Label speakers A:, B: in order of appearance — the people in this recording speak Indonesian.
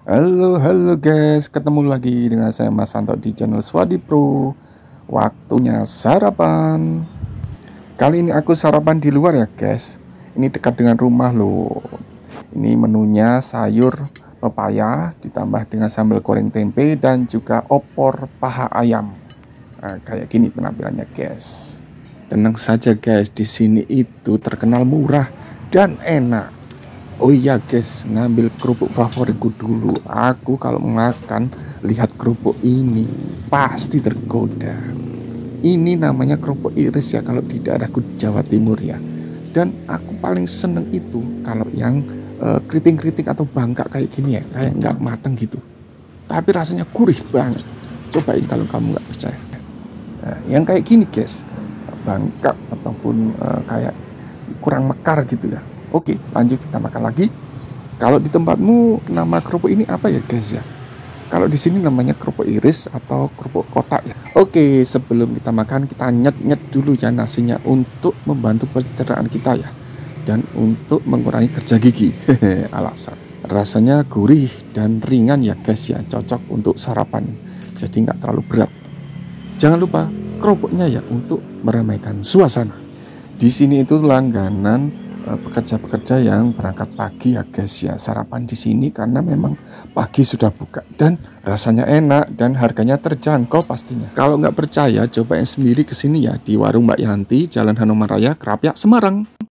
A: Halo guys, ketemu lagi dengan saya Mas Santo di channel Swadi Pro. Waktunya sarapan. Kali ini aku sarapan di luar ya guys. Ini dekat dengan rumah loh. Ini menunya sayur pepaya ditambah dengan sambal goreng tempe dan juga opor paha ayam. Nah, kayak gini penampilannya guys. Tenang saja guys, di sini itu terkenal murah dan enak. Oh iya guys, ngambil kerupuk favoritku dulu. Aku kalau makan lihat kerupuk ini pasti tergoda. Ini namanya kerupuk iris ya kalau di daerahku Jawa Timur ya. Dan aku paling seneng itu kalau yang keriting-keriting atau bangka kayak gini ya, kayak nggak mateng gitu. Tapi rasanya gurih banget. Cobain kalau kamu nggak percaya. Nah, yang kayak gini guys, bangka ataupun kayak kurang mekar gitu ya. Oke, lanjut kita makan lagi. Kalau di tempatmu nama kerupuk ini apa ya guys ya? Kalau di sini namanya kerupuk iris atau kerupuk kotak ya. Oke, sebelum kita makan kita nyet-nyet dulu ya nasinya untuk membantu pencernaan kita ya. Dan untuk mengurangi kerja gigi. Alasan. Rasanya gurih dan ringan ya guys ya, cocok untuk sarapan. Jadi nggak terlalu berat. Jangan lupa kerupuknya ya untuk meramaikan suasana. Di sini itu langganan pekerja-pekerja yang berangkat pagi ya guys ya, sarapan di sini karena memang pagi sudah buka dan rasanya enak dan harganya terjangkau pastinya. Kalau nggak percaya cobain sendiri ke sini ya di warung Mbak Yanti, Jalan Hanuman Raya, Krapyak, Semarang.